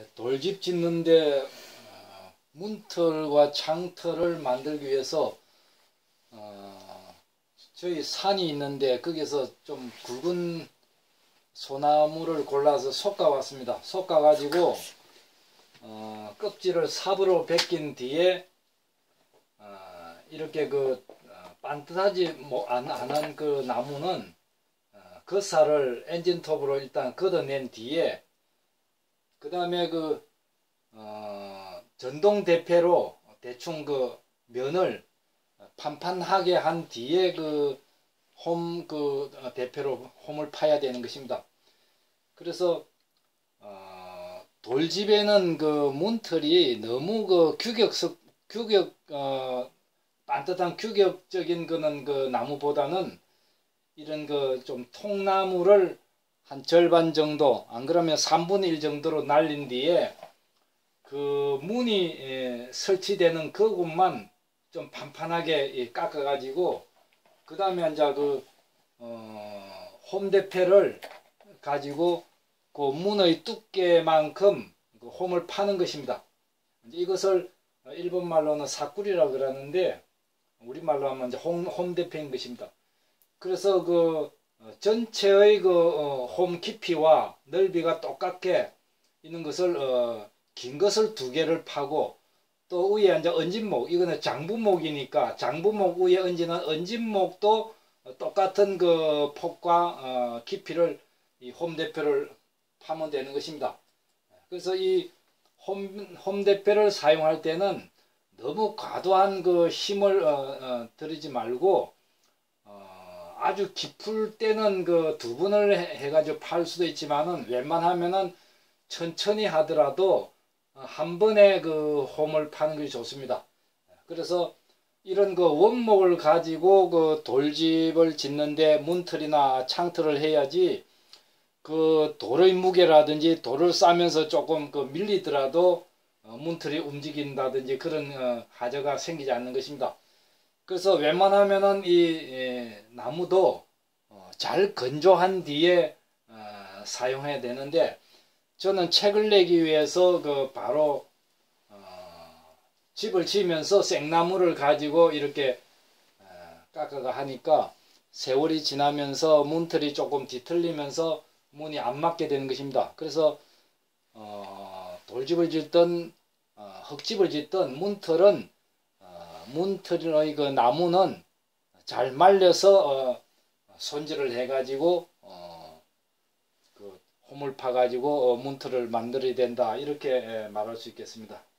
돌집 짓는데 문틀과 창틀을 만들기 위해서 저희 산이 있는데 거기서 좀 굵은 소나무를 골라서 솎아 왔습니다. 솎아 가지고 껍질을 삽으로 벗긴 뒤에 이렇게 반듯하지 않은 그 나무는 그 살을 엔진톱으로 일단 걷어낸 뒤에 그 다음에 전동 대패로 대충 그 면을 판판하게 한 뒤에 대패로 홈을 파야 되는 것입니다. 그래서 돌집에는 문틀이 너무 반듯한 규격적인 나무보다는 이런 좀 통나무를 한 절반 정도, 안 그러면 3분의 1 정도로 날린 뒤에 그 문이 설치되는 그곳만 좀 판판하게 깎아 가지고 그 다음에 이제 홈대패를 가지고 그 문의 두께만큼 홈을 파는 것입니다. 이것을 일본 말로는 사꾸리라고 그러는데 우리말로 하면 이제 홈대패인 것입니다. 그래서 전체의 홈 깊이와 넓이가 똑같게 있는 것을 긴 것을 2개를 파고 또 위에 이제 언진목, 이거는 장부목이니까 장부목 위에 얹는 언진목도 똑같은 폭과 깊이를 이 홈대패를 파면 되는 것입니다. 그래서 이 홈대패를 사용할 때는 너무 과도한 힘을 들이지 말고 아주 깊을 때는 2분을 해가지고 팔 수도 있지만은 웬만하면은 천천히 하더라도 한 번에 홈을 파는 것이 좋습니다. 그래서 이런 원목을 가지고 돌집을 짓는데 문틀이나 창틀을 해야지 돌의 무게라든지 돌을 싸면서 조금 밀리더라도 문틀이 움직인다든지 그런 하자가 생기지 않는 것입니다. 그래서 웬만하면은 이 나무도 잘 건조한 뒤에 사용해야 되는데 저는 책을 내기 위해서 바로 집을 지으면서 생나무를 가지고 이렇게 깎아가 하니까 세월이 지나면서 문틀이 조금 뒤틀리면서 문이 안 맞게 되는 것입니다. 그래서 돌집을 짓든 흙집을 짓든 문틀의 나무는 잘 말려서 손질을 해가지고 홈을 파가지고 문틀을 만들어야 된다, 이렇게 말할 수 있겠습니다.